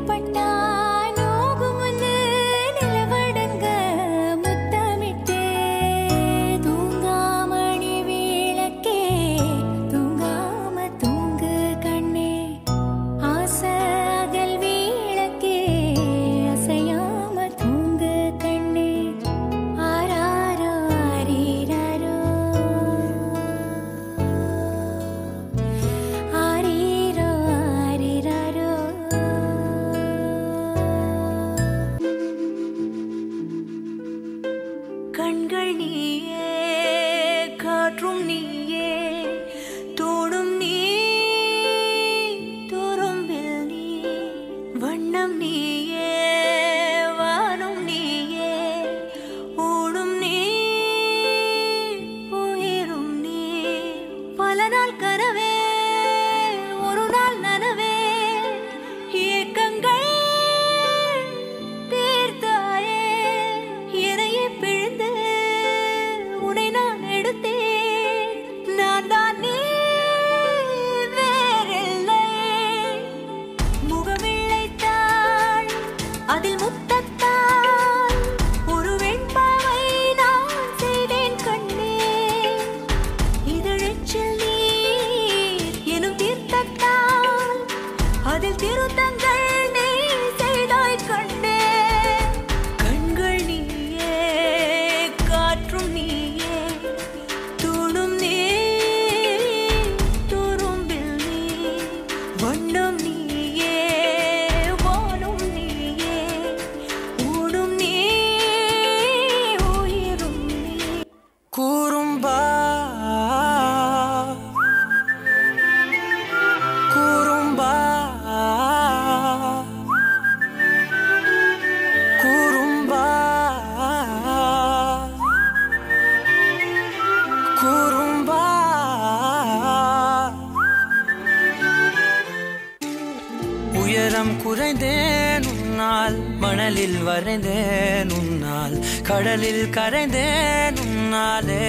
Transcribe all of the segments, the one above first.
குறைந்தேன் உன்னால், மணலில் வரைந்தேன் உன்னால், கடலில் கரைந்தேன் உன்னாலே,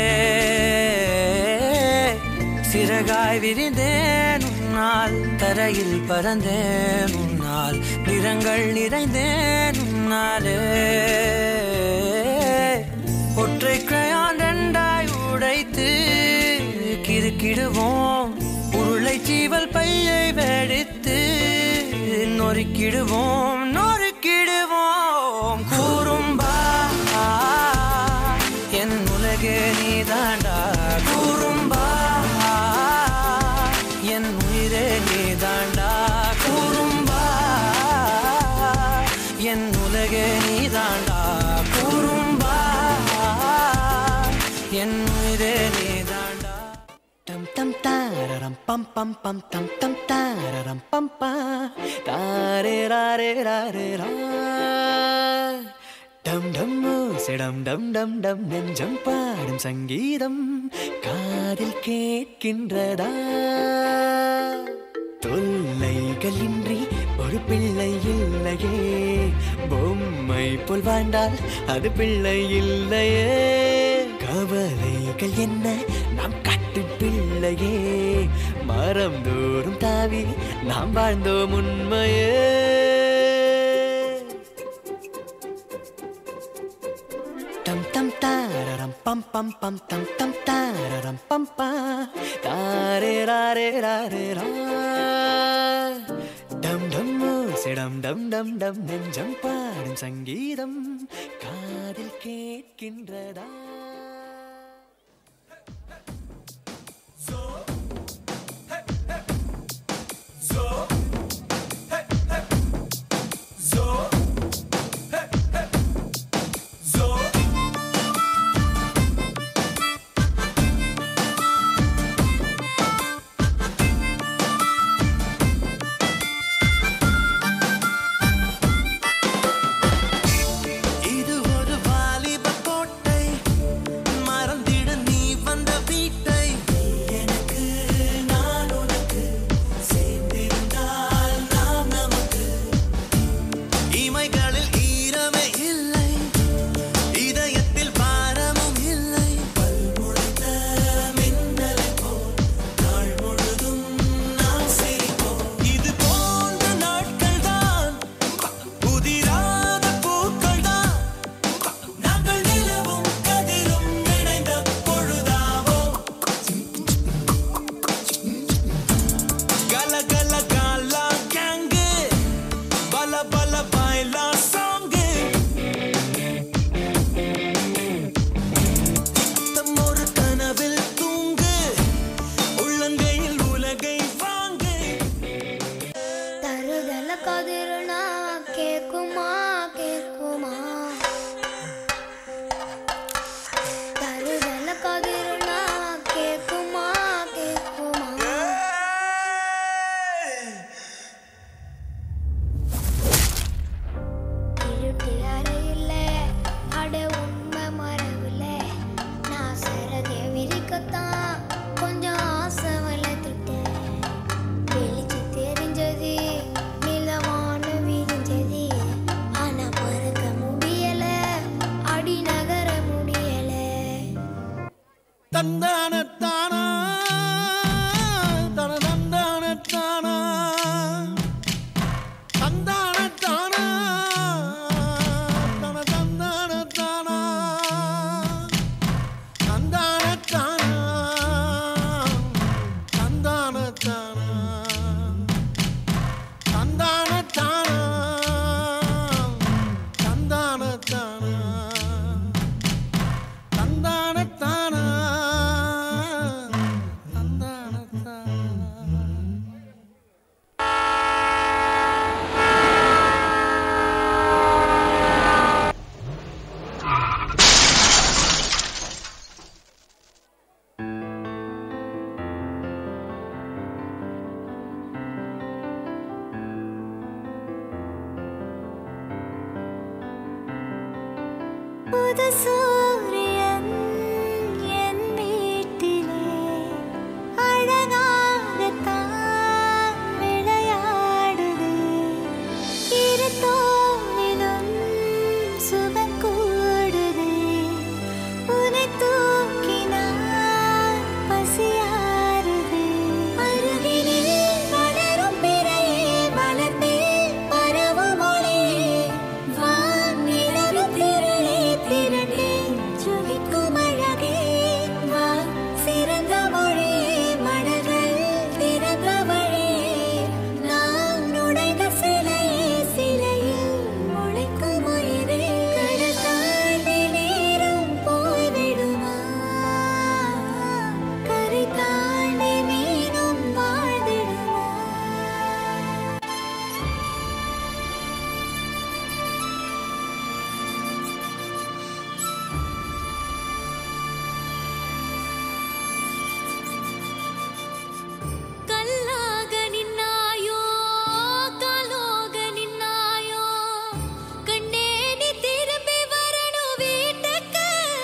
சிறகாய் விரிந்தேன் உன்னால், தரையில் பறந்தேன் உன்னால், நிறங்கள் நிறைந்தேன் உன்னாலே, ஒற்றை கிரையான் ரெண்டாய் உடைத்து கிறுக்கிடுவோம், உருளை சீவல் பையை வெடித்து நொறுக்கிடுவோம் நொறுக்கிடுவோம். கூறும்பா என் உலகே நீதாண்டா, கூறும்பா என் உயிரே நீதாண்டா, கூறும்பா என் உலகே நீதாண்டா, கூறும்பா என் உயிரே நீதாண்டா. டம் டம் தாரரம் பம் பம் பம் டம் டம் தாரரம் பம் பா தாரே ராரே ராரே ரா டம் டம் செடம் டம் டம் டம் நெஞ்சம் பாடும் சங்கீதம் காதில் கேட்கின்றதா, தொல்லைகளின்றி ஒரு பிள்ளை இல்லையே, பொம்மை போல் வாழ்ந்தால் அது பிள்ளை இல்லையே, கவலைகள் என்ன நாம் காட்டு பிள்ளையே, மரம் தோறும் தாவி நாம் வாழ்ந்தோம் உண்மையே. டம் டம் தாரரம் பம் பம் பம் டம் டம் தாரரம் பம் பா தாரே ராரே ராரே ரா டம் டம் செடம் டம் டம் டம் நெஞ்சம் பாடும் சங்கீதம் காதில் கேட்கின்றதா. லபாய்லா சாங்கு தம்மொரு கனவில் தூங்கு உள்ளங்கையில் உலகை வாங்கு தருதல கதிரனா கேக்குமா கேக்குமா தருதல கதிரனா கேக்குமா கேக்குமா இருட்டி அறையில அட உண்மை மரவுல நான் சரதே விரிக்கத்தான் கொஞ்சம் ஆசை வளர்த்துட்டேன் வெளிச்சு தெரிஞ்சது நிலவான விரிஞ்சது ஆனா பறக்க முடியல அடி நகர முடியல தந்தானத்தானா தனதந்தானத்தானா தந்தானத்தானா தனதந்தானத்தானா தந்தானத்தானா தந்தானத்தானா தந்தானத்தானா தந்தானத்தானா தந்தானத்தானா தந்தானத்தானா புது சூரியன் என் வீட்டிலே அழகாகத்தான் விளையாடுது இரு தோளிலும் சுகம் கூடுது உன்னை தூக்கினான் பசியாறுது அருகினில் வளரும் பிறையே வளர்ந்தே பரவும் ஒளியே வானிலவு திரளே திரண்டே ஜொலிக்கும் அழகே வா சிறந்த மொழியே மடல்கள் திறந்த வழியே நாம் நுழைந்த சிலையே சிலையில் முளைக்கும் உயிரே கடல் தாண்டி நேரம் போய்விடுமா கரை தாண்டி மீனும் வாழ்ந்திடுமா கல்லாக நின்னாயோ காலோக நின்னாயோ கண்ணே நீ திரும்பி வரணும் வீட்டுக்கு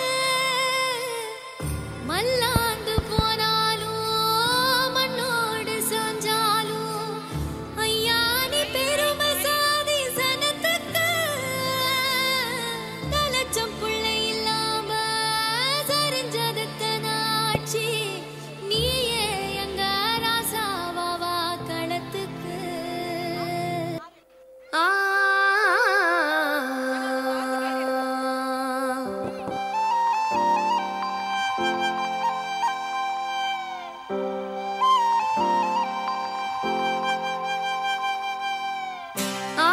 மல்லாந்து போனாலும் மண்ணோடு சாஞ்சாலும் ஐயா நீ பெருமை சாதி சனத்துக்கு கலச்சம் புள்ளை இல்லாம சரிஞ்சதத்தனாட்சி நீயே எங்க ராசாவா களத்துக்கு ஆ ஆ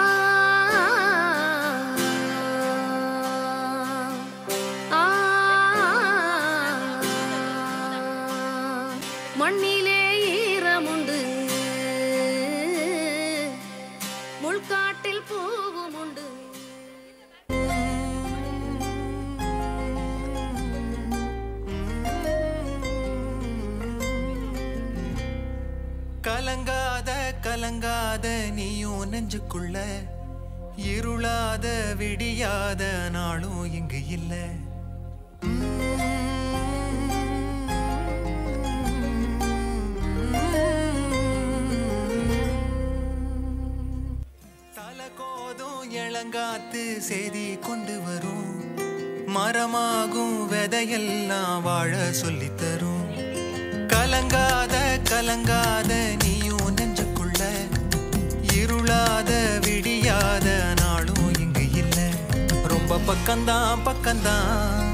ஆ மண்ணிலே ஈரமுண்டு முள்காட்டில் பூவும் உண்டு கலங்காத கலங்காத நீயும் நெஞ்சுக்குள்ள இருளாத விடியாத நாளும் இங்கு இல்ல தலகோதும் இளங்காத்து செய்தி கொண்டு வரும் மரமாகும் விதையெல்லாம் வாழ சொல்லித் தரும் கலங்காத கலங்காத நீயும் நெஞ்சுக்குள்ள இருளாத விடியாத நாளும் இங்கு இல்ல ரொம்ப பக்கம்தான் பக்கம்தான்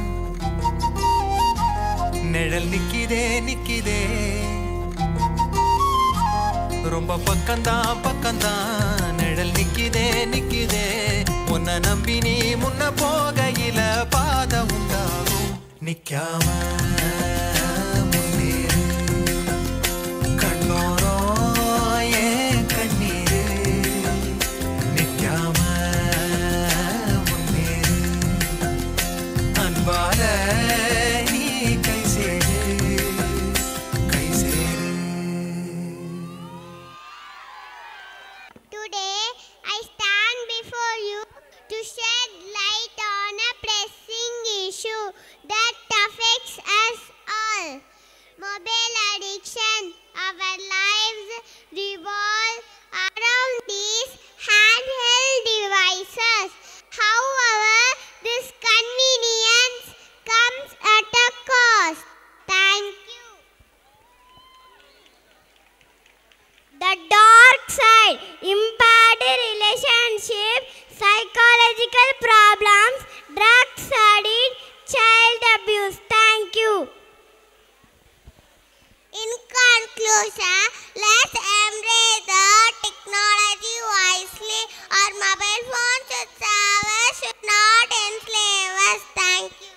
நிழல் நிக்கிதே நிக்கிதே ரொம்ப பக்கம்தான் பக்கம்தான் நிழல் நிழல் நிக்குதே நிக்குதே உன்னை நம்பி நீ முன்ன போகையில பாதை உண்டாகும் நிக்காம முன்னேறு கண்ணோரோ ஏன் கண்ணீரு நிக்காம முன்னேறு அன்பால நீ கை சேரு கை சேரு. Today, I stand before you to shed light on a pressing issue that affects us all. Mobile addiction. Our lives revolve around these handheld devices. However, this convenience comes at a cost. Thank you. The dark side, impaired relationship, psychological problems, drugs addict, child abuse. Thank you. In conclusion, let's embrace the technology wisely. Our mobile phones should serve us, should not enslave us. Thank you.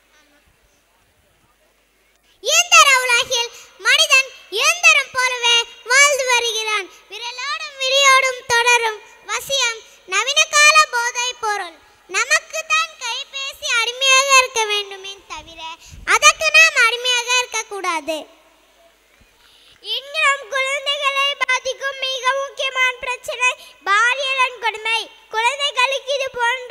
இயந்திர உலகில் மனிதன் இயந்திரம் போலவே வாழ்ந்து வருகிறான். விரலோடும் விழியோடும் தொடரும் வசியம் நவீன கால போதைப் பொருள். நமக்கு தான் கைபேசி அடிமையாக இருக்க வேண்டுமே தவிர அதற்கு நாம் அடிமையாக இருக்கக்கூடாது. இன்றும் குழந்தைகளை பாதிக்கும் மிக முக்கியமான பிரச்சனை பாலியல் வன்கொடுமை. குழந்தைகளுக்கு இது போன்ற